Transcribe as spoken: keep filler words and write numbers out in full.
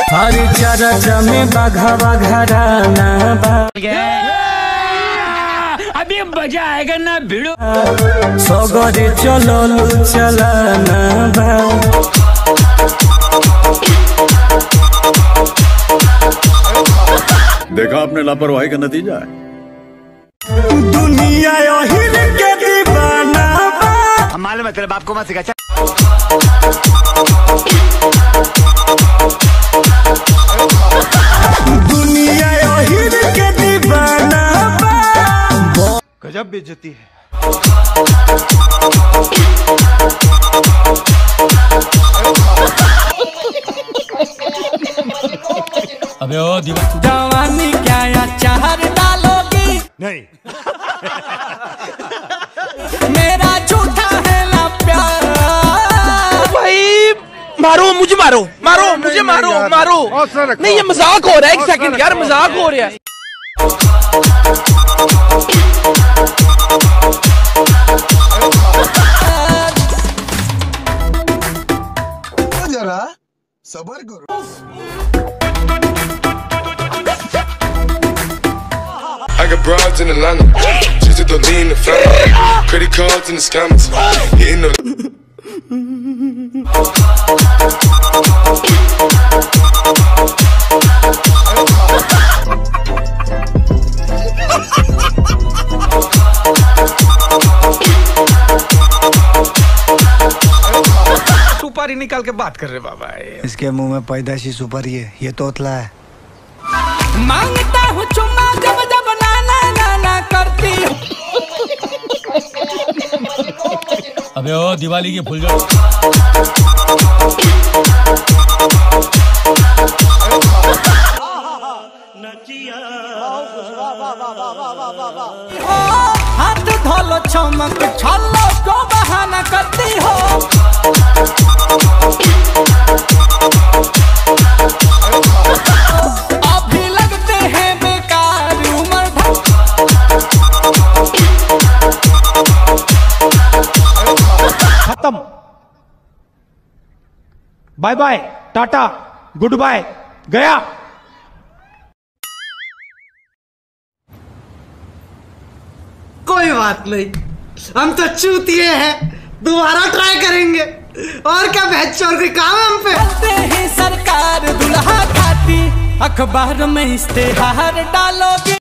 हरी चरचा में बाघा घराना बा अभी मजा आएगा ना भिड़ो सगरे चलो चलाना बा। देखा आपने लापरवाही का नतीजा है। दुनिया यही के दीवाना बा। हम मालूम है तेरे बाप को मत सिखा। दुनिया यही के दीवाना बा। गजब बेइज्जती है। अबे ओ दीवा जवानी क्या अचार डालोगी नहीं मेरा झूठा है ना प्यार। भाई मारो मुझे मारो मारो मुझे मारो मारो नहीं ये मजाक हो रहा है। एक सेकंड यार मजाक हो रहा है। जरा सबर करो। I got broads in Atlanta, just to lean the family, credit cards and the scammers, hitting the. सुपारी निकाल के बात कर रहे बाबा। इसके मुंह में पैदाशी सुपारी है, ये तोतला है। मांगता हूँ चुम्मा जब जब नाना नाना करती। अबे ओ दिवाली की फुलझड़ी हाथ धोलो चमक छलो को बहाना करती हो। अभी लगते हैं बेकार उम्र भर। खत्म। Bye bye tata goodbye गया। कोई बात नहीं, हम तो चूतिए हैं, दोबारा ट्राई करेंगे। और क्या बहस और कोई काम है हम पे। बोलते हैं सरकार दुल्हा खाती, अखबार में इश्तेहार डालोगे।